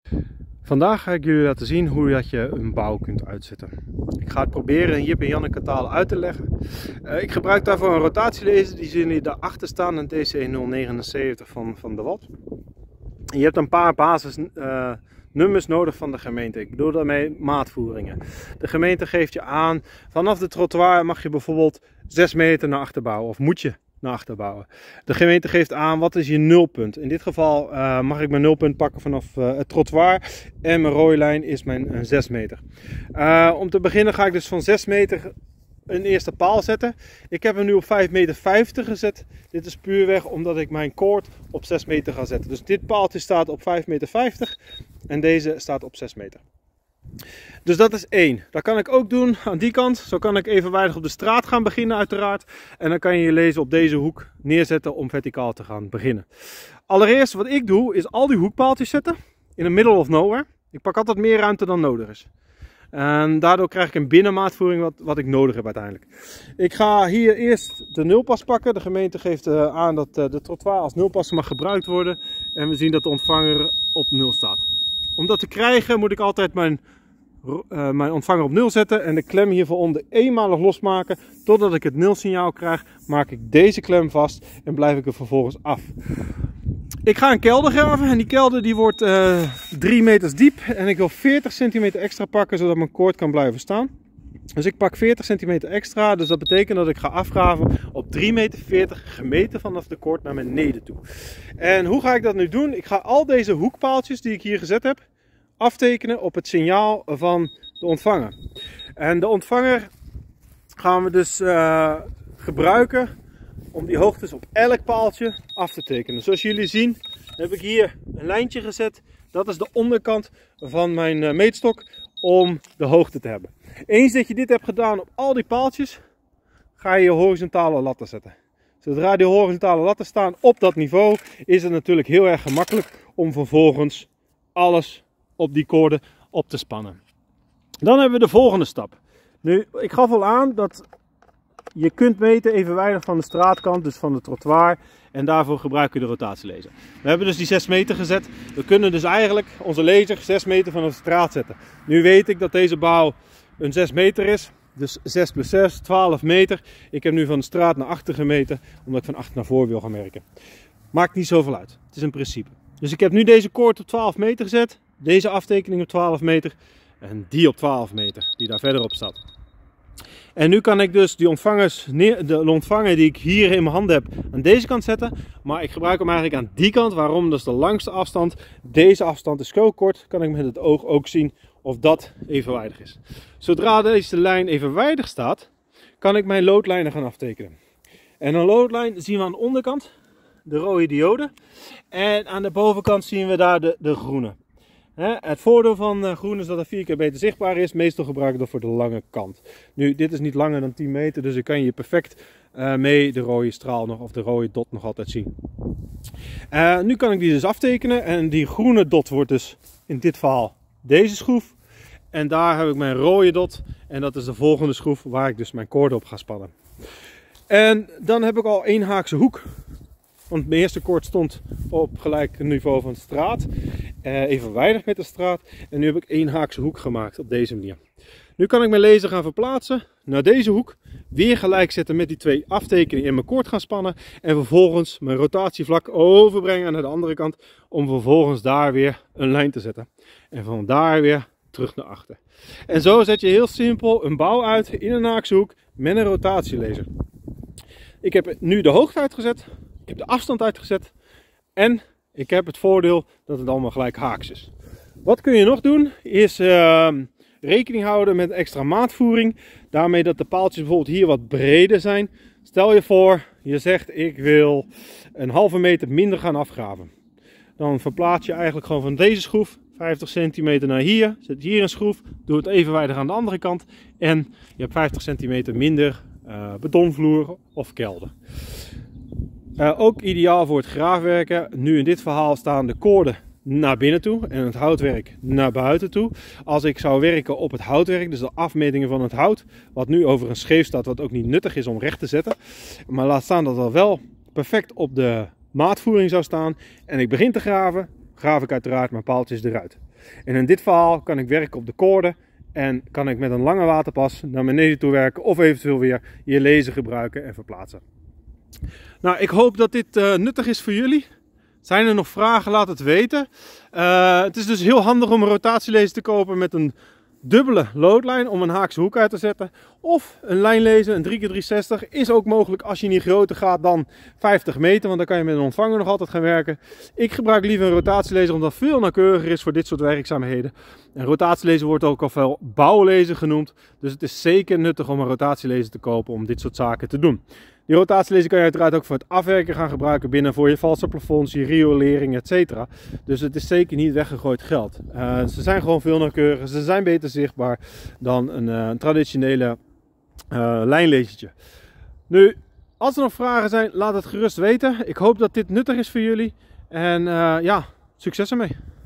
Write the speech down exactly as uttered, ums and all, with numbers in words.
Vandaag ga ik jullie laten zien hoe dat je een bouw kunt uitzetten. Ik ga het proberen in Jip en Janneke taal uit te leggen. Uh, ik gebruik daarvoor een rotatielaser, die zien jullie daarachter staan, een D C nul negenenzeventig van, van de Watt. En je hebt een paar basisnummers uh, nodig van de gemeente. Ik bedoel daarmee maatvoeringen. De gemeente geeft je aan, vanaf de trottoir mag je bijvoorbeeld zes meter naar achter bouwen, of moet je naar achter bouwen. De gemeente geeft aan wat is je nulpunt. In dit geval uh, mag ik mijn nulpunt pakken vanaf uh, het trottoir en mijn rode lijn is mijn uh, zes meter. Uh, om te beginnen ga ik dus van zes meter een eerste paal zetten. Ik heb hem nu op vijf meter vijftig gezet. Dit is puurweg omdat ik mijn koord op zes meter ga zetten. Dus dit paaltje staat op vijf meter vijftig en deze staat op zes meter. Dus dat is één. Dat kan ik ook doen aan die kant. Zo kan ik evenwijdig op de straat gaan beginnen uiteraard. En dan kan je je laser op deze hoek neerzetten om verticaal te gaan beginnen. Allereerst wat ik doe is al die hoekpaaltjes zetten in the middle of nowhere. Ik pak altijd meer ruimte dan nodig is. En daardoor krijg ik een binnenmaatvoering wat, wat ik nodig heb uiteindelijk. Ik ga hier eerst de nulpas pakken. De gemeente geeft uh, aan dat uh, de trottoir als nulpas mag gebruikt worden. En we zien dat de ontvanger op nul staat. Om dat te krijgen moet ik altijd mijn, uh, mijn ontvanger op nul zetten. En de klem hiervoor eenmalig losmaken. Totdat ik het nulsignaal krijg, maak ik deze klem vast en blijf ik er vervolgens af. Ik ga een kelder graven en die kelder die wordt uh, drie meters diep en ik wil veertig centimeter extra pakken zodat mijn koord kan blijven staan. Dus ik pak veertig centimeter extra, dus dat betekent dat ik ga afgraven op drie meter veertig gemeten vanaf de koord naar beneden toe. En hoe ga ik dat nu doen? Ik ga al deze hoekpaaltjes die ik hier gezet heb aftekenen op het signaal van de ontvanger. En de ontvanger gaan we dus uh, gebruiken om die hoogtes op elk paaltje af te tekenen. Zoals jullie zien heb ik hier een lijntje gezet. Dat is de onderkant van mijn meetstok om de hoogte te hebben. Eens dat je dit hebt gedaan op al die paaltjes, ga je je horizontale latten zetten. Zodra die horizontale latten staan op dat niveau, is het natuurlijk heel erg gemakkelijk om vervolgens alles op die koorden op te spannen. Dan hebben we de volgende stap. Nu, ik gaf al aan dat je kunt meten evenwijdig van de straatkant, dus van de trottoir. En daarvoor gebruik je de rotatielaser. We hebben dus die zes meter gezet. We kunnen dus eigenlijk onze laser zes meter van de straat zetten. Nu weet ik dat deze bouw een zes meter is. Dus zes plus zes, twaalf meter. Ik heb nu van de straat naar achter gemeten, omdat ik van achter naar voor wil gaan werken. Maakt niet zoveel uit. Het is een principe. Dus ik heb nu deze koord op twaalf meter gezet. Deze aftekening op twaalf meter. En die op twaalf meter, die daar verderop staat. En nu kan ik dus die ontvangers, de ontvanger die ik hier in mijn hand heb, aan deze kant zetten. Maar ik gebruik hem eigenlijk aan die kant. Waarom? Dat is de langste afstand. Deze afstand is zo kort, kan ik met het oog ook zien of dat evenwijdig is. Zodra deze lijn evenwijdig staat, kan ik mijn loodlijnen gaan aftekenen. En een loodlijn zien we aan de onderkant, de rode diode. En aan de bovenkant zien we daar de, de groene. Het voordeel van groen is dat het vier keer beter zichtbaar is. Meestal gebruik ik dat voor de lange kant. Nu, dit is niet langer dan tien meter, dus ik kan je perfect uh, mee de rode straal nog, of de rode dot nog altijd zien. Uh, nu kan ik die dus aftekenen en die groene dot wordt dus in dit verhaal deze schroef. En daar heb ik mijn rode dot en dat is de volgende schroef waar ik dus mijn koorden op ga spannen. En dan heb ik al één haakse hoek. Want mijn eerste koord stond op gelijk niveau van de straat. Uh, evenwijdig met de straat. En nu heb ik één haakse hoek gemaakt op deze manier. Nu kan ik mijn laser gaan verplaatsen naar deze hoek. Weer gelijk zetten met die twee aftekeningen in mijn koord gaan spannen. En vervolgens mijn rotatievlak overbrengen naar de andere kant. Om vervolgens daar weer een lijn te zetten. En van daar weer terug naar achter. En zo zet je heel simpel een bouw uit in een haakse hoek met een rotatielaser. Ik heb nu de hoogte uitgezet. Ik heb de afstand uitgezet en ik heb het voordeel dat het allemaal gelijk haaks is. Wat kun je nog doen is uh, rekening houden met extra maatvoering. Daarmee dat de paaltjes bijvoorbeeld hier wat breder zijn. Stel je voor, je zegt ik wil een halve meter minder gaan afgraven. Dan verplaats je eigenlijk gewoon van deze schroef vijftig centimeter naar hier. Zet hier een schroef, doe het evenwijdig aan de andere kant. En je hebt vijftig centimeter minder uh, betonvloer of kelder. Uh, ook ideaal voor het graafwerken. Nu in dit verhaal staan de koorden naar binnen toe en het houtwerk naar buiten toe. Als ik zou werken op het houtwerk, dus de afmetingen van het hout, wat nu over een scheef staat, wat ook niet nuttig is om recht te zetten. Maar laat staan dat dat wel perfect op de maatvoering zou staan. En ik begin te graven, graaf ik uiteraard mijn paaltjes eruit. En in dit verhaal kan ik werken op de koorden en kan ik met een lange waterpas naar beneden toe werken of eventueel weer je laser gebruiken en verplaatsen. Nou, ik hoop dat dit uh, nuttig is voor jullie. Zijn er nog vragen? Laat het weten. Uh, het is dus heel handig om een rotatielaser te kopen met een dubbele loodlijn om een haakse hoek uit te zetten. Of een lijnlaser, een drie keer driehonderdzestig, is ook mogelijk als je niet groter gaat dan vijftig meter. Want dan kan je met een ontvanger nog altijd gaan werken. Ik gebruik liever een rotatielaser omdat het veel nauwkeuriger is voor dit soort werkzaamheden. Een rotatielaser wordt ook al veel bouwlaser genoemd. Dus het is zeker nuttig om een rotatielaser te kopen om dit soort zaken te doen. Die rotatielaser kan je uiteraard ook voor het afwerken gaan gebruiken binnen voor je valse plafonds, je riolering, et cetera. Dus het is zeker niet weggegooid geld. Uh, ze zijn gewoon veel nauwkeuriger, ze zijn beter zichtbaar dan een, uh, een traditionele uh, lijnlasertje. Nu, als er nog vragen zijn, laat het gerust weten. Ik hoop dat dit nuttig is voor jullie. En uh, ja, succes ermee!